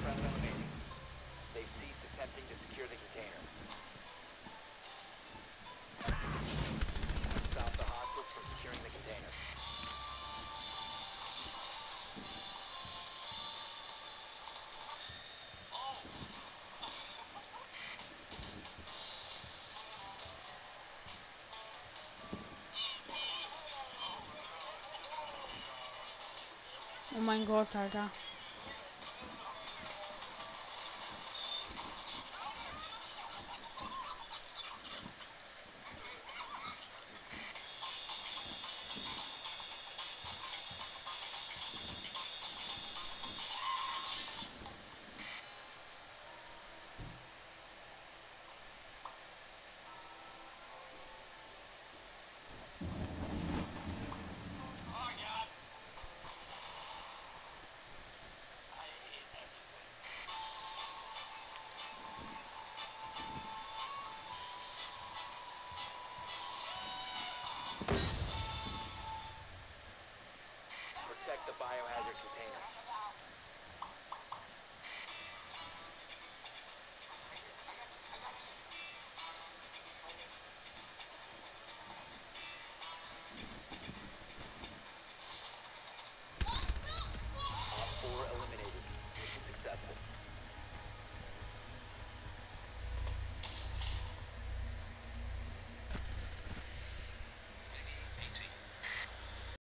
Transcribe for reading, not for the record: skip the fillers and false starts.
friendly remaining. They've ceased attempting to secure the container. Stop the hostiles from securing the container. Oh mein Gott, Alter.